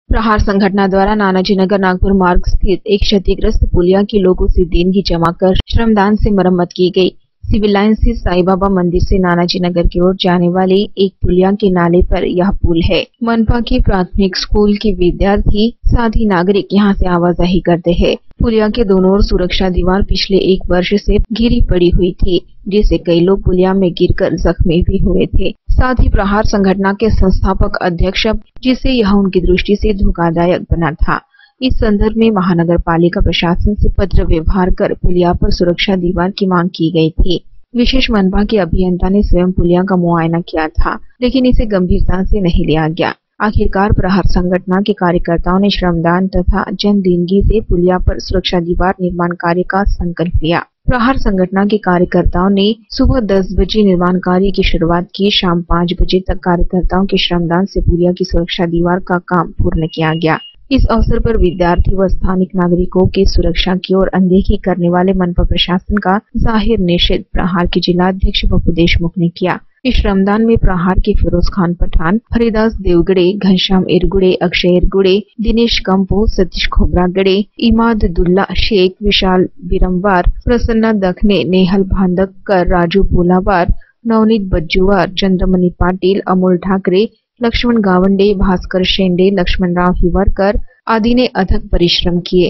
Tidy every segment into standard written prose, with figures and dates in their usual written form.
प्रहार संगठन द्वारा नानाजी नगर नागपुर मार्ग स्थित एक क्षतिग्रस्त पुलिया की लोगों से देनगी जमा कर श्रमदान से मरम्मत की गई। सिविल लाइन से साईं बाबा मंदिर से नानाजी नगर की ओर जाने वाले एक पुलिया के नाले पर यह पुल है। मनपा के प्राथमिक स्कूल के विद्यार्थी साथ ही नागरिक यहाँ से आवाजाही करते हैं। पुलिया के दोनों ओर सुरक्षा दीवार पिछले एक वर्ष से घिरी पड़ी हुई थी, जिससे कई लोग पुलिया में गिरकर जख्मी भी हुए थे। साथ ही प्रहार संगठन के संस्थापक अध्यक्ष, जिसे यह उनकी दृष्टि से धोखादायक बना था। इस संदर्भ में महानगर पालिका प्रशासन से पत्र व्यवहार कर पुलिया पर सुरक्षा दीवार की मांग की गई थी। विशेष मनपा के अभियंता ने स्वयं पुलिया का मुआयना किया था, लेकिन इसे गंभीरता से नहीं लिया गया। आखिरकार प्रहार संगठन के कार्यकर्ताओं ने श्रमदान तथा जन देनगी से पुलिया पर सुरक्षा दीवार निर्माण कार्य का संकल्प लिया। प्रहार संगठन के कार्यकर्ताओं ने सुबह 10 बजे निर्माण कार्य की शुरुआत की। शाम 5 बजे तक कार्यकर्ताओं के श्रमदान से पुलिया की सुरक्षा दीवार का काम पूर्ण किया गया। इस अवसर पर विद्यार्थी व स्थानिक नागरिकों की सुरक्षा की ओर अनदेखी करने वाले मनपा प्रशासन का जाहिर निषेध प्रहार के जिलाध्यक्ष पप्पू देशमुख ने किया। इस श्रमदान में प्रहार के फिरोज खान पठान, हरिदास देवगड़े, घनश्याम इरगुड़े, अक्षय इरगुड़े, दिनेश कंपो, सतीश खोबरागड़े, इमादुल्ला शेख, विशाल बिरमवार, प्रसन्ना दखने, नेहल भांदकर, राजू पोलावार, नवनीत बज्जुवार, चंद्रमणी पाटिल, अमोल ठाकरे, लक्ष्मण गावंडे, भास्कर शेंडे, लक्ष्मणराव हिवरकर आदि ने अथक परिश्रम किए।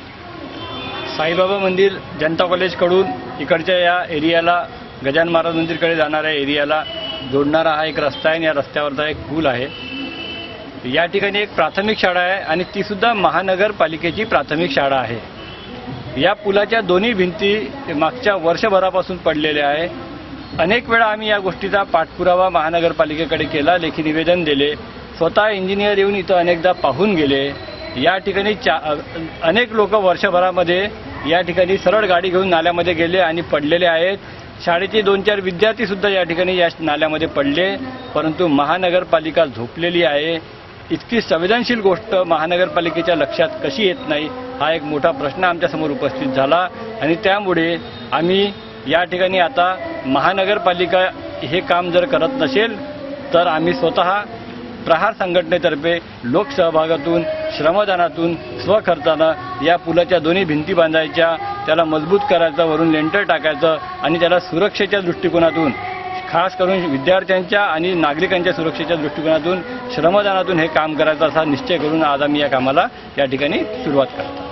साईबाबा मंदिर जनता कॉलेज कडून इकडच्या या एरियाला गजानन महाराज मंदिरकडे जाणाऱ्या एरियाला जोडणारा हा एक रस्ता आहे आणि या रस्त्यावरचा एक पूल आहे। या ठिकाणी एक प्राथमिक शाळा आहे आणि ती सुद्धा महानगरपालिकेची प्राथमिक शाळा आहे। या पुलाच्या दोन्ही भिंती मागच्या वर्षभरापासून पडलेल्या आहे। अनेक वेळा आम्ही या गोष्टीचा पाठपुरावा महानगरपालिकेकडे केला, लेखी निवेदन दिले। स्वतः इंजिनियर येऊन इथं अनेकदा पाहून गेले। या ठिकाणी अनेक लोक वर्षभरामध्ये या ठिकाणी सरळ गाडी घेऊन नाल्यामध्ये गेले आणि पडलेले आहेत। शाळेचे 2-4 विद्यार्थी सुद्धा या ठिकाणी या नाल्यामध्ये पडले, परंतु महानगरपालिका झोपलेली आहे। इतकी संवेदनशील गोष्ट महानगरपालिकेच्या लक्षात कशी येत नाही, हा एक मोठा प्रश्न आमच्यासमोर उपस्थित झाला आणि त्यामुळे आम्ही या ठिकाणी आता महानगरपालिका हे काम जर करत नसेल तर आम्ही स्वतः प्रहार संघटनेतर्फे लोकसहभागातून, श्रमदानातून, स्वखर्चानं या पुलाच्या दोन्ही भिंती बांधायच्या, त्याला मजबूत करायचं, वरून लेंटर टाकायचं आणि त्याला सुरक्षेच्या दृष्टिकोनातून, खास करून विद्यार्थ्यांच्या आणि नागरिकांच्या सुरक्षेच्या दृष्टिकोनातून, श्रमदानातून हे काम करायचं असा निश्चय करून आज आम्ही या कामाला या ठिकाणी सुरुवात करतो।